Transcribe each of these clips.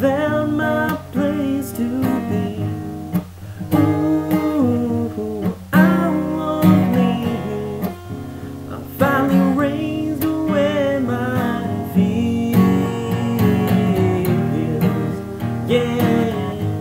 found my place to be. Ooh, I won't leave. I finally raised where my fears. Yeah.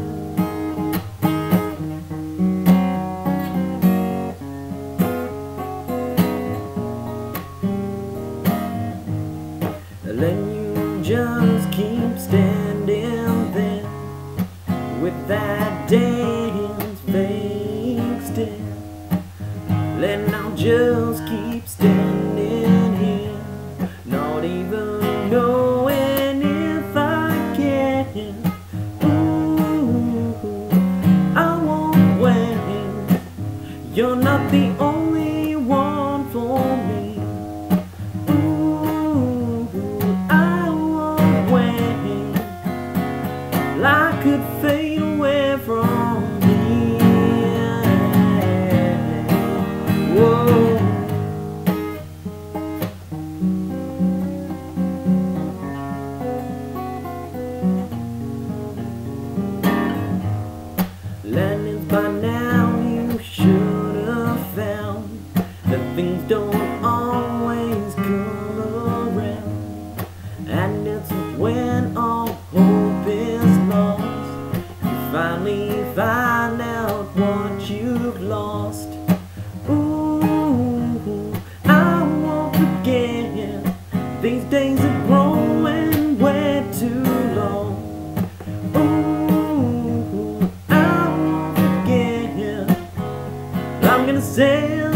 Then you just keep standing there with that dance fake stare. Then I'll just keep standing here, not even knowing if I can. Ooh, I won't wait. You're not the only one for me. I could fade away from here. Whoa. Landings by now you should have found that things don't always come around, and it's when all hope is lost you finally find out what you've lost. Ooh, I won't forget. These days are growing way too long. Ooh, I won't forget. I'm gonna say